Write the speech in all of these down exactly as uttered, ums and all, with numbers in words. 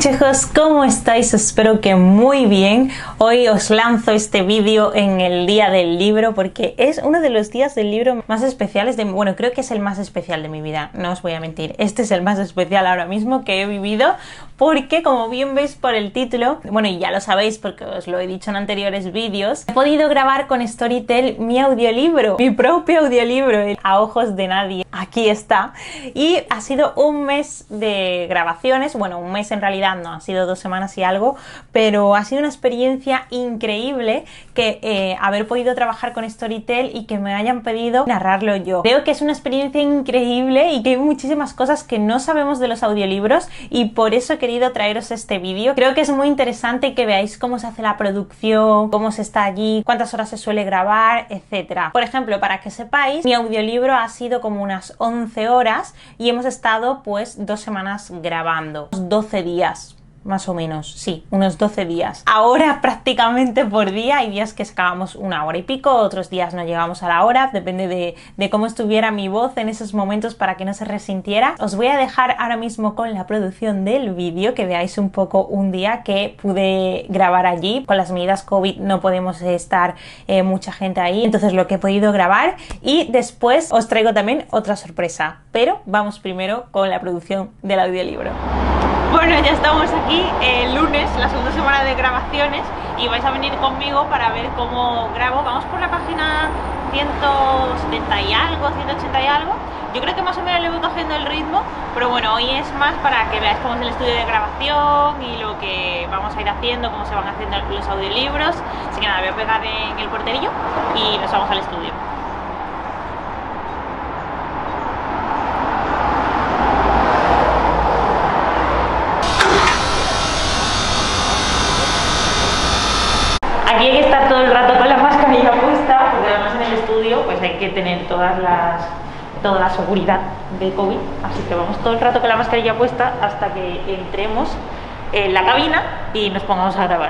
chicos, ¿cómo estáis? Espero que muy bien. Hoy os lanzo este vídeo en el día del libro porque es uno de los días del libro más especiales de... Bueno, creo que es el más especial de mi vida, no os voy a mentir. Este es el más especial ahora mismo que he vivido porque, como bien veis por el título, bueno, y ya lo sabéis porque os lo he dicho en anteriores vídeos, he podido grabar con Storytel mi audiolibro, mi propio audiolibro, A ojos de nadie. Aquí está. Y ha sido un mes de grabaciones, bueno, un mes en realidad no, ha sido dos semanas y algo, pero ha sido una experiencia increíble que eh, haber podido trabajar con Storytel y que me hayan pedido narrarlo yo. Creo que es una experiencia increíble y que hay muchísimas cosas que no sabemos de los audiolibros y por eso he querido traeros este vídeo. Creo que es muy interesante que veáis cómo se hace la producción, cómo se está allí, cuántas horas se suele grabar, etcétera. Por ejemplo, para que sepáis, mi audiolibro ha sido como unas once horas y hemos estado pues dos semanas grabando, doce días. Más o menos, sí, unos doce días. Ahora prácticamente por día, hay días que sacábamos una hora y pico, otros días no llegamos a la hora, depende de, de cómo estuviera mi voz en esos momentos para que no se resintiera. Os voy a dejar ahora mismo con la producción del vídeo, que veáis un poco un día que pude grabar allí. Con las medidas COVID no podemos estar eh, mucha gente ahí, entonces lo que he podido grabar y después os traigo también otra sorpresa. Pero vamos primero con la producción del audiolibro. Bueno, ya estamos aquí el lunes, la segunda semana de grabaciones y vais a venir conmigo para ver cómo grabo. Vamos por la página ciento setenta y algo, ciento ochenta y algo. Yo creo que más o menos le voy cogiendo el ritmo, pero bueno, hoy es más para que veáis cómo es el estudio de grabación y lo que vamos a ir haciendo, cómo se van haciendo los audiolibros. Así que nada, voy a pegar en el porterillo y nos vamos al estudio. Aquí hay que estar todo el rato con la mascarilla puesta, porque además en el estudio pues hay que tener todas las, toda la seguridad de COVID, así que vamos todo el rato con la mascarilla puesta hasta que entremos en la cabina y nos pongamos a grabar.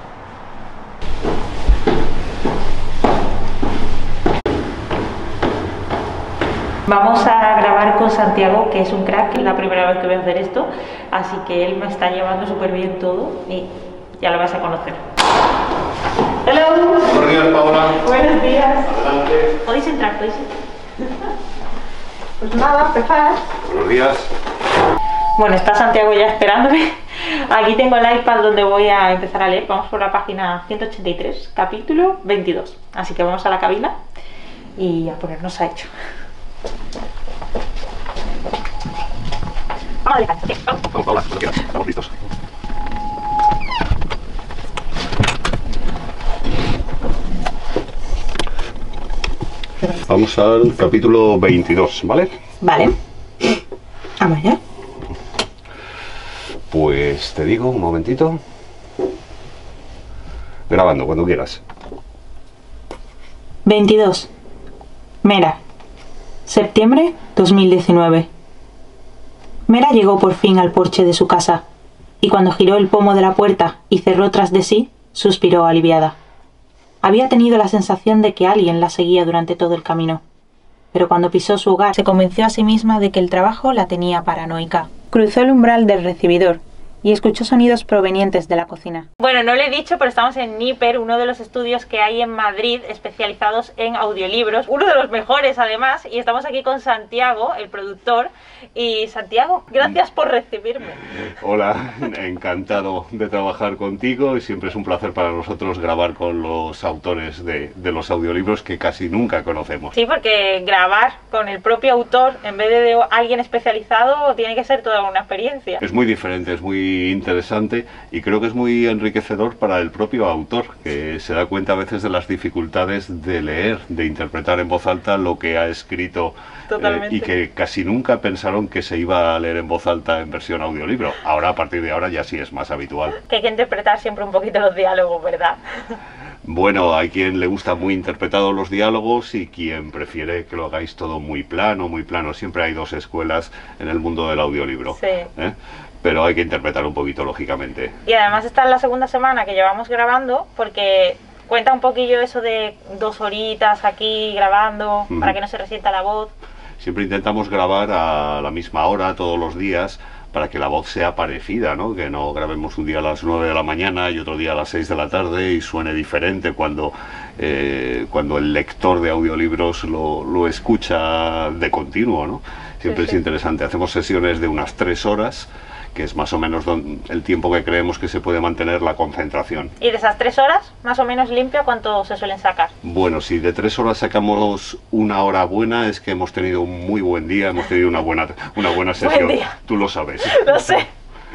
Vamos a grabar con Santiago, que es un crack, es la primera vez que voy a hacer esto, así que él me está llevando súper bien todo y ya lo vas a conocer. Hola. Buenos días, Paola. Buenos días. Adelante. Podéis entrar, podéis entrar. Pues nada, empezar. Buenos días. Bueno, está Santiago ya esperándome. Aquí tengo el iPad donde voy a empezar a leer. Vamos por la página ciento ochenta y tres, capítulo veintidós. Así que vamos a la cabina y a ponernos a hecho. Vamos a dejar. Vamos, Paola, cuando quieras. Estamos listos. Vamos al capítulo veintidós, ¿vale? Vale. Vamos ya. Pues te digo, un momentito. Grabando, cuando quieras. veintidós. Mera. Septiembre dos mil diecinueve. Mera llegó por fin al porche de su casa y cuando giró el pomo de la puerta y cerró tras de sí, suspiró aliviada. Había tenido la sensación de que alguien la seguía durante todo el camino, pero cuando pisó su hogar se convenció a sí misma de que el trabajo la tenía paranoica. Cruzó el umbral del recibidor y escuchó sonidos provenientes de la cocina. Bueno, no lo he dicho, pero estamos en Niper, uno de los estudios que hay en Madrid especializados en audiolibros, uno de los mejores además, y estamos aquí con Santiago, el productor. Y Santiago, gracias por recibirme. Hola, encantado de trabajar contigo y siempre es un placer para nosotros grabar con los autores de, de los audiolibros que casi nunca conocemos. Sí, porque grabar con el propio autor en vez de, de alguien especializado tiene que ser toda una experiencia. Es muy diferente, es muy interesante y creo que es muy enriquecedor para el propio autor, que se da cuenta a veces de las dificultades de leer, de interpretar en voz alta lo que ha escrito. Totalmente. Eh, y que casi nunca pensaron que se iba a leer en voz alta en versión audiolibro. Ahora, a partir de ahora, ya sí es más habitual. Que hay que interpretar siempre un poquito los diálogos, ¿verdad? Bueno, hay quien le gusta muy interpretados los diálogos y quien prefiere que lo hagáis todo muy plano, muy plano. Siempre hay dos escuelas en el mundo del audiolibro. Sí. ¿eh? Pero hay que interpretar un poquito, lógicamente. Y además esta es la segunda semana que llevamos grabando, porque cuenta un poquillo eso de dos horitas aquí grabando, uh-huh. para que no se resienta la voz. Siempre intentamos grabar a la misma hora todos los días para que la voz sea parecida, ¿no? Que no grabemos un día a las nueve de la mañana y otro día a las seis de la tarde y suene diferente cuando, eh, cuando el lector de audiolibros lo, lo escucha de continuo, ¿no? Siempre sí, sí. Es interesante. Hacemos sesiones de unas tres horas, que es más o menos el tiempo que creemos que se puede mantener la concentración. ¿Y de esas tres horas, más o menos limpia, cuánto se suelen sacar? Bueno, si de tres horas sacamos una hora buena, es que hemos tenido un muy buen día, hemos tenido una buena, una buena sesión. Buen día. Tú lo sabes. Lo sé.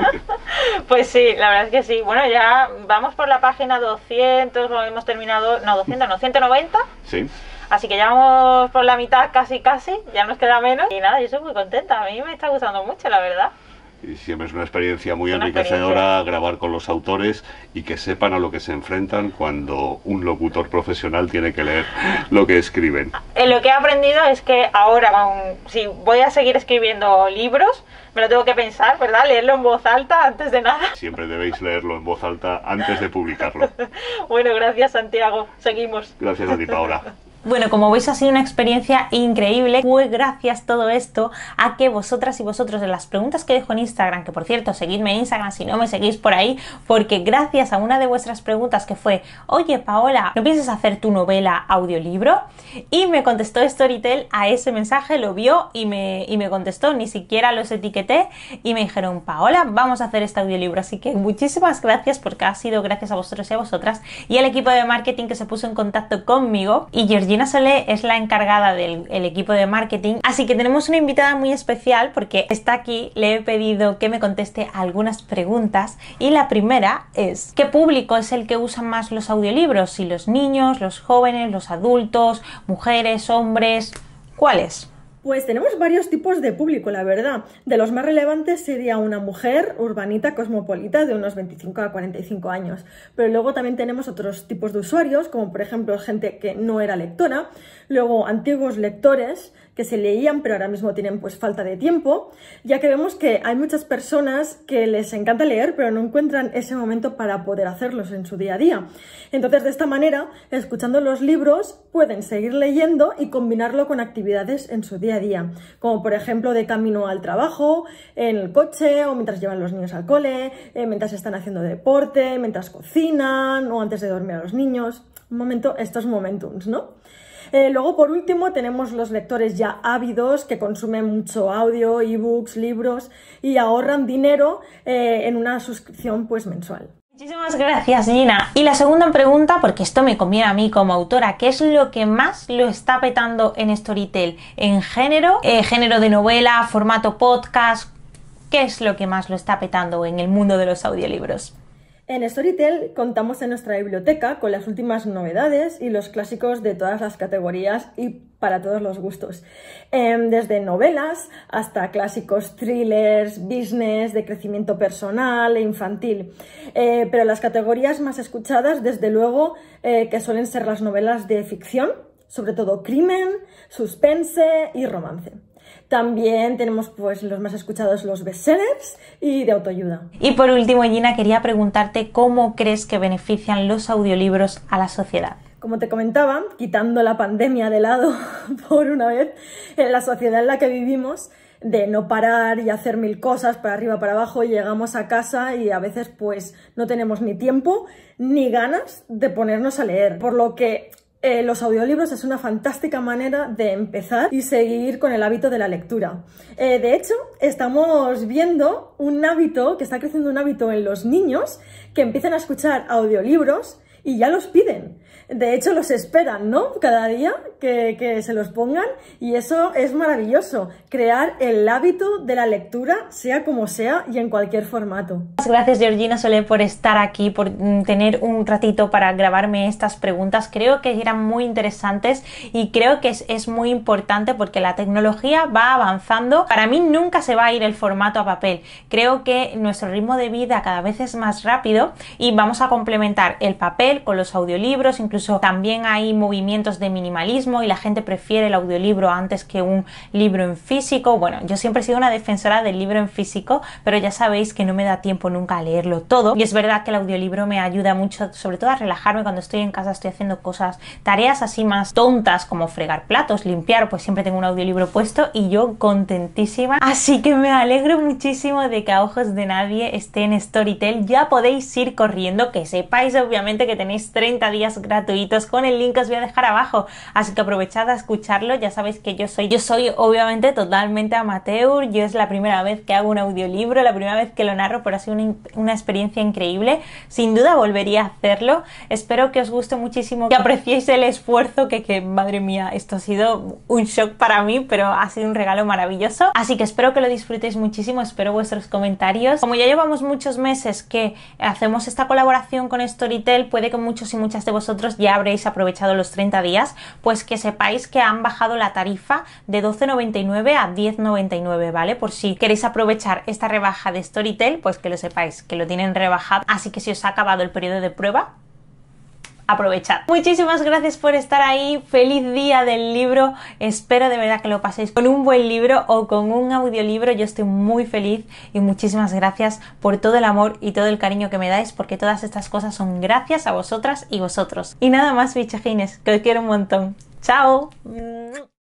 Pues sí, la verdad es que sí. Bueno, ya vamos por la página doscientos, hemos terminado, no, doscientos, no, ciento noventa. Sí. Así que ya vamos por la mitad, casi, casi, ya nos queda menos. Y nada, yo estoy muy contenta, a mí me está gustando mucho, la verdad. Y siempre es una experiencia muy una enriquecedora experiencia. Grabar con los autores y que sepan a lo que se enfrentan cuando un locutor profesional tiene que leer lo que escriben. Eh, lo que he aprendido es que ahora, con, si voy a seguir escribiendo libros, me lo tengo que pensar, ¿verdad? Leerlo en voz alta antes de nada. Siempre debéis leerlo en voz alta antes de publicarlo. Bueno, gracias, Santiago. Seguimos. Gracias a ti, Paola. Bueno, como veis ha sido una experiencia increíble. Fue gracias todo esto a que vosotras y vosotros de las preguntas que dejo en Instagram, que por cierto, seguidme en Instagram si no me seguís por ahí, porque gracias a una de vuestras preguntas que fue: oye Paola, ¿no piensas hacer tu novela audiolibro? Y me contestó Storytel a ese mensaje, lo vio y me, y me contestó, ni siquiera los etiqueté y me dijeron: Paola, vamos a hacer este audiolibro. Así que muchísimas gracias, porque ha sido gracias a vosotros y a vosotras y al equipo de marketing que se puso en contacto conmigo. Y Georgina Solé es la encargada del el equipo de marketing, así que tenemos una invitada muy especial porque está aquí. Le he pedido que me conteste algunas preguntas y la primera es: ¿qué público es el que usa más los audiolibros? Si los niños, los jóvenes, los adultos, mujeres, hombres, ¿cuáles? Pues tenemos varios tipos de público, la verdad. De los más relevantes sería una mujer urbanita cosmopolita de unos veinticinco a cuarenta y cinco años. Pero luego también tenemos otros tipos de usuarios, como por ejemplo gente que no era lectora, luego antiguos lectores que se leían pero ahora mismo tienen pues falta de tiempo, ya que vemos que hay muchas personas que les encanta leer pero no encuentran ese momento para poder hacerlos en su día a día. Entonces, de esta manera, escuchando los libros, pueden seguir leyendo y combinarlo con actividades en su día a día, como por ejemplo de camino al trabajo, en el coche o mientras llevan los niños al cole, eh, mientras están haciendo deporte, mientras cocinan o antes de dormir a los niños. Un momento, estos momentums, ¿no? Eh, luego, por último, tenemos los lectores ya ávidos que consumen mucho audio, ebooks, libros y ahorran dinero eh, en una suscripción pues mensual. Muchísimas gracias, Gina. Y la segunda pregunta, porque esto me conviene a mí como autora: ¿qué es lo que más lo está petando en Storytel? ¿En género? Eh, ¿Género de novela? ¿Formato podcast? ¿Qué es lo que más lo está petando en el mundo de los audiolibros? En Storytel contamos en nuestra biblioteca con las últimas novedades y los clásicos de todas las categorías y para todos los gustos. Eh, desde novelas hasta clásicos thrillers, business, de crecimiento personal e infantil. Eh, pero las categorías más escuchadas, desde luego, eh, que suelen ser las novelas de ficción, sobre todo crimen, suspense y romance. También tenemos pues los más escuchados, los bestsellers y de autoayuda. Y por último, Gina, quería preguntarte cómo crees que benefician los audiolibros a la sociedad. Como te comentaba, quitando la pandemia de lado por una vez, en la sociedad en la que vivimos, de no parar y hacer mil cosas para arriba, para abajo, llegamos a casa y a veces pues no tenemos ni tiempo ni ganas de ponernos a leer, por lo que Eh, los audiolibros es una fantástica manera de empezar y seguir con el hábito de la lectura. Eh, de hecho, estamos viendo un hábito, que está creciendo un hábito en los niños, que empiezan a escuchar audiolibros y ya los piden. De hecho, los esperan, ¿no? Cada día que, que se los pongan, y eso es maravilloso. Crear el hábito de la lectura, sea como sea y en cualquier formato. Gracias, Georgina Solé, por estar aquí, por tener un ratito para grabarme estas preguntas. Creo que eran muy interesantes y creo que es, es muy importante porque la tecnología va avanzando. Para mí nunca se va a ir el formato a papel. Creo que nuestro ritmo de vida cada vez es más rápido y vamos a complementar el papel con los audiolibros. Incluso también hay movimientos de minimalismo mismo y la gente prefiere el audiolibro antes que un libro en físico. Bueno, yo siempre he sido una defensora del libro en físico, pero ya sabéis que no me da tiempo nunca a leerlo todo, y es verdad que el audiolibro me ayuda mucho, sobre todo a relajarme cuando estoy en casa, estoy haciendo cosas, tareas así más tontas como fregar platos, limpiar, pues siempre tengo un audiolibro puesto y yo contentísima. Así que me alegro muchísimo de que A Ojos de Nadie esté en Storytel. Ya podéis ir corriendo, que sepáis obviamente que tenéis treinta días gratuitos con el link que os voy a dejar abajo, así que aprovechad a escucharlo. Ya sabéis que yo soy, yo soy obviamente totalmente amateur, yo es la primera vez que hago un audiolibro, la primera vez que lo narro, pero ha sido una, una experiencia increíble, sin duda volvería a hacerlo. Espero que os guste muchísimo, que apreciéis el esfuerzo, que, que madre mía, esto ha sido un shock para mí, pero ha sido un regalo maravilloso, así que espero que lo disfrutéis muchísimo, espero vuestros comentarios. Como ya llevamos muchos meses que hacemos esta colaboración con Storytel, puede que muchos y muchas de vosotros ya habréis aprovechado los treinta días, pues que sepáis que han bajado la tarifa de doce noventa y nueve a diez noventa y nueve, ¿vale? Por si queréis aprovechar esta rebaja de Storytel, pues que lo sepáis, que lo tienen rebajado, así que si os ha acabado el periodo de prueba, aprovechad. Muchísimas gracias por estar ahí, feliz día del libro, espero de verdad que lo paséis con un buen libro o con un audiolibro. Yo estoy muy feliz y muchísimas gracias por todo el amor y todo el cariño que me dais, porque todas estas cosas son gracias a vosotras y vosotros. Y nada más, bichajines, que os quiero un montón. ¡Chao!